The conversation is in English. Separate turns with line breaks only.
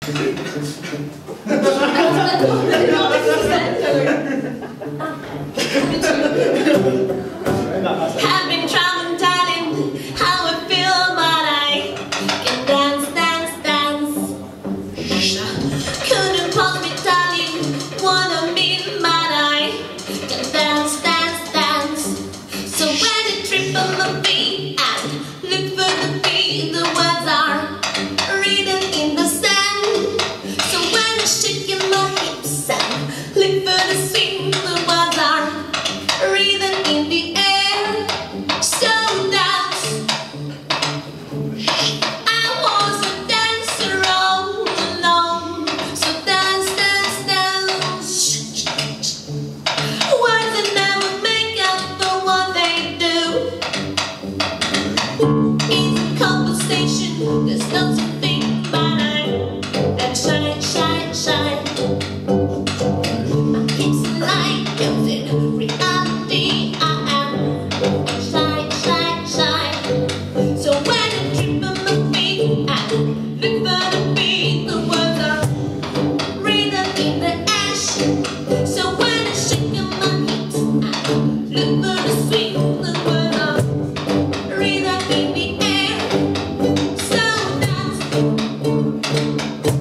I've been trying, darling, how I feel, but I can dance, dance, dance. Couldn't pause me, darling, what I mean, but I can dance, dance, dance. So when I trip on my feet and look for the beat, the words are written in the sand. So when I'm shaking my hips and look for the swing, the words are written in the air. So dance. I was a dancer all along. So dance, dance, dance. Words that never make up for what they do. It's a conversation, there's nothing but I shine, shine, shine. My hips are like in reality. I am shine, shine, shine. So when I trip on my feet and look for the beat, the words are written in the ash. So when I shake my hips and look for the swing, the words are written in the air. So dance.